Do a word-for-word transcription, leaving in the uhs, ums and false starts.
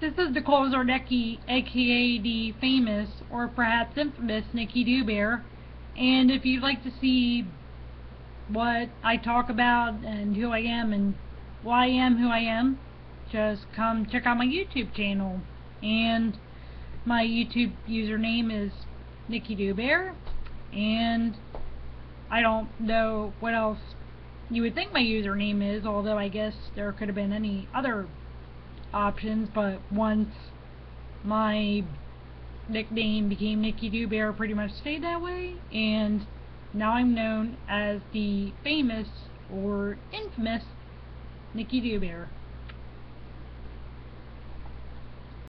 This is Nicole Czarnecki, aka the famous, or perhaps infamous, Nikki Do Bear. And if you'd like to see what I talk about and who I am and why I am who I am, just come check out my YouTube channel. And my YouTube username is Nikki Do Bear. And I don't know what else you would think my username is, although I guess there could have been any other options, but once my nickname became Nikki Do Bear, pretty much stayed that way, and now I'm known as the famous or infamous Nikki Do Bear.